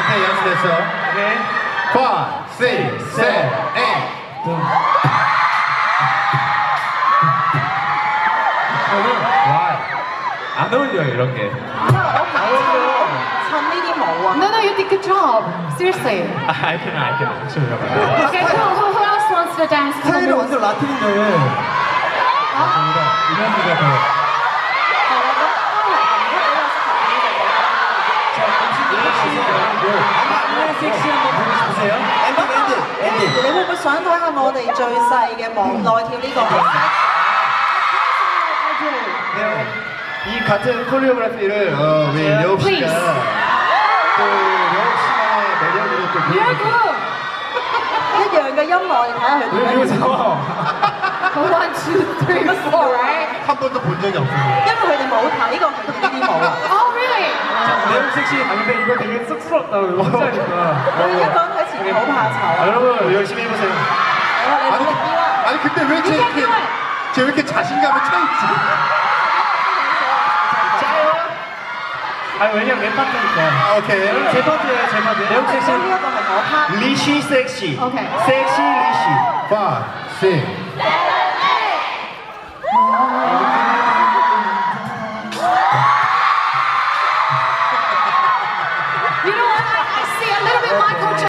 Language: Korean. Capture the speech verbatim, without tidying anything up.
오케이, 연습됐어. 오케이. five, six, seven, eight. 안 어울려요, 이런 게. No, no, you did good job. Seriously. I can, I can. Okay, who, who, who else wants to dance? Come on, 스타일은 boys. 완전 라틴인데. 맞습니다. 이현이가 더. 섹시 한번 보고 싶으세요? 엔딩, 엔딩, 엔딩. 你會唔會想睇下我哋最細嘅網內跳呢個？ 이 같은 코리오그래피를 어, 우리 려욱 씨가 또 려욱 씨만의 매력으로 또 You're 보여주고 good. 一樣嘅音樂，你睇下佢點樣跳。 One, two, three, four, right? 한 번도 본 적이 없어요. 因為佢哋冇睇過佢跳呢啲舞啊。 Oh, really? 내용 섹시. 아, 근데 이거 되게 쑥스럽다. 이거 혼자 하니까. 佢一講佢前好怕醜。 아, 여러분, 열심히 해보세요. 好啦，你努力啲啦。 아니 근데 왜 쟤 You can 이렇게 do it. 쟤 왜 이렇게 자신감에 차 있지? 아, 왜냐면 내 파트니까. 아, 오케이. 제 파트예요, 제 파트. 내용 咁 섹시. 呢一個係我 part。 리시 섹시. Okay. 섹시 리시. five, six.